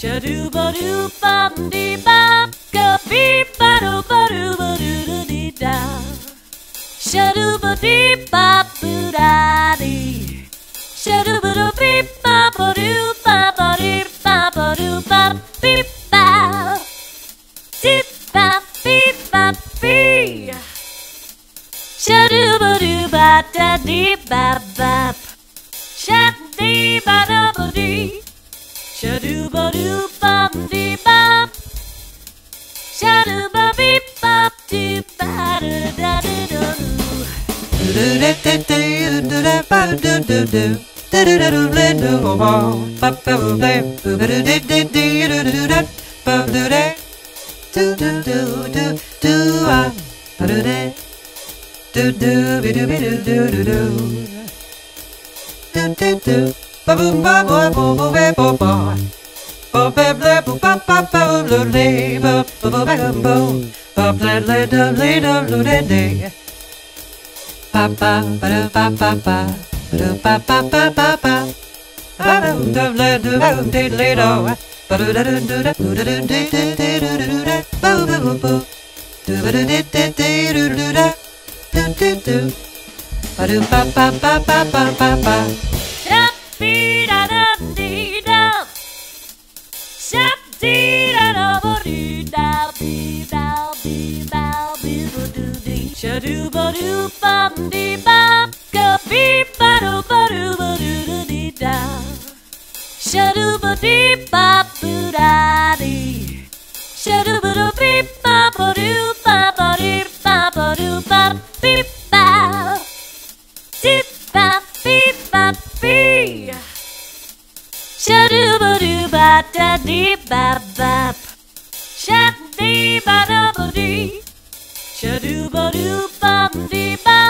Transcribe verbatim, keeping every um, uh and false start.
Shadoo ba doo bum dee bop, go beep ba doo ba doo ba doo doo dee da. Shadoo ba dee bop boo da dee. Shadoo ba doo beep ba ba doo ba ba dee ba ba doo ba beep ba. Beep ba beep ba bee. Shadoo ba doo ba da dee ba bop. Shad dee ba da ba dee. Shadoo ba doo bum dee bop. Shadoo ba beep bop dee ba da da da da doo. Do da da da do da ba do do do. Da da da do da do ba ba ba ba ba ba da da da da do da ba do da do do do do do ah ba do da do do be do be do do do do do do do. Ba boom ba boy bo bo be bo bo. Ba ba bla bo ba ba ba lo le ba ba ba ba bo. Ba bla le da le da lo de de. Ba ba ba da ba ba ba. Ba da ba ba ba ba ba. Ba da da le da ba de le da. Ba da da da da da da da da da da da. Ba ba ba ba. Do ba da da da da da da. Do do do. Ba do ba ba ba ba ba ba ba. Be da da dee da, shap dee da da ba dee da, be da be da be ba doo dee. Shadoo ba doo bum dee bop, go beep ba doo ba doo ba doo doo dee da. Shadoo ba dee bop boo da dee. Shadoo ba doo beep ba ba doo ba ba dee ba ba doo ba beep ba. Beep ba beep ba bee. Shadoo ba doo ba da dee ba bop. Shad dee ba da ba dee. Shadoo ba doo bum dee bop.